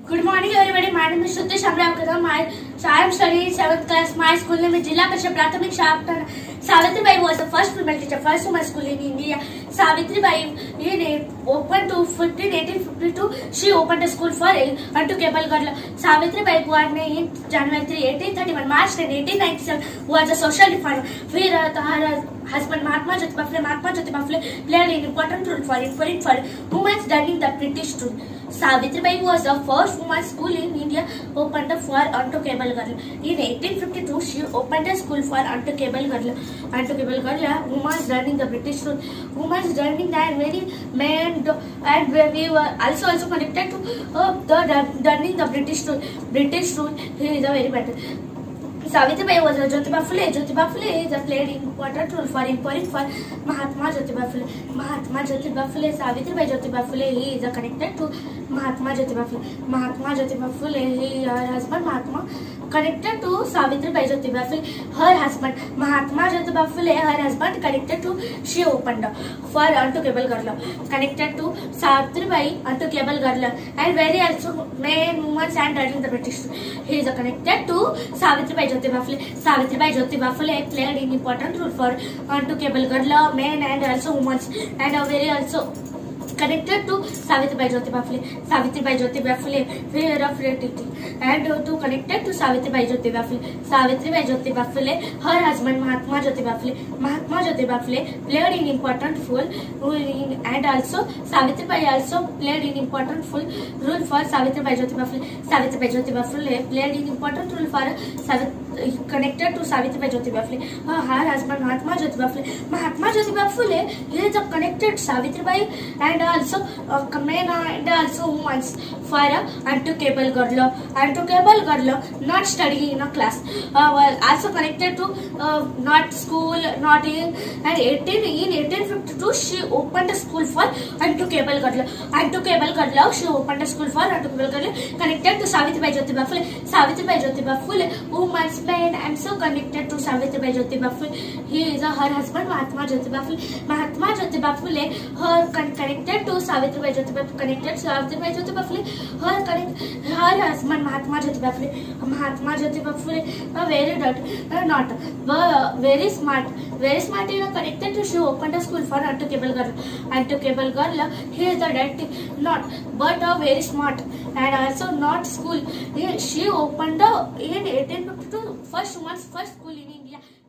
Good morning, everybody. My name is Shruti Shamravkar. I am studying 7th class. My school name is Jilla Kashyap Prathamik Shakta. Savitribai was the first female teacher, first woman school in India. Savitribai opened to 1852. She opened a school for untouchable girl. Savitribai born in January 1831. March 1897 was a social reformer. Her husband Mahatma Jyotiba Phule played an important role for women during the British rule. Savitribai was the first women's school in India opened for untouchable girl. In 1852, she opened a school for untouchable girl. Untouchable girl, women during the British rule. Women during that very men and we were also connected to during the British rule. British rule, he is a very better. Savitribai was a Jyotiba Phule. Jyotiba Phule is played important role for Mahatma Jyotiba Phule. Mahatma Jyotiba Phule, Savitribai Jyotiba Phule, he is connected to Mahatma Jyotiba Phule. Mahatma Jyotiba Phule, her husband Mahatma, connected to Savitribai Jyotiba Phule. Her husband Mahatma Jyotiba Phule, her husband connected to, she opened for untouchable girl. Connected to Savitribai, untouchable girl, and very also men, women and during the British. He is connected to Savitribai Jyotiba Phule. Savitribai Jyotiba Phule played an important role for untouchable girl, men and also women, and very also connected to Savitribai Jyotiba Phule. Savitribai Jyotiba Phule, fear of fertility, and to connected to Savitribai Jyotiba Phule. Savitribai Jyotiba Phule, her husband Mahatma Jyotiba Phule. Mahatma Jyotiba Phule played an important role and also Savitribai also played an important role for Savitribai Jyotiba Phule. Savitribai Jyotiba Phule played an important role for connected to Savitribai Jyotiba Phule. Her husband Mahatma Jyotiba Phule. Mahatma Jyotiba Phule, he is connected Savitribai and also men and also women for untouchable girl. Untouchable girl not studying in a class. Also connected to not school, not in, and in 1852 she opened a school for untouchable girl. Untouchable girl, she opened a school for untouchable girl connected to Savitribai Jyotiba Phule. Savitribai Jyotiba Phule, women's men and so connected to Savitribai Jyotiba Phule. He is her husband Mahatma Jyotiba Phule. Mahatma Jyotiba Phule, her connected to Savitribai Jyotiba Phule, connected Savitribai Jyotiba Phule, her husband Mahatma Jyotiba Phule. Mahatma Jyotiba Phule, very smart in connected to, she opened a school for untouchable girl. Untouchable girl, he is the dirty not but very smart and also not school. She opened in 1852 first woman's first school in India.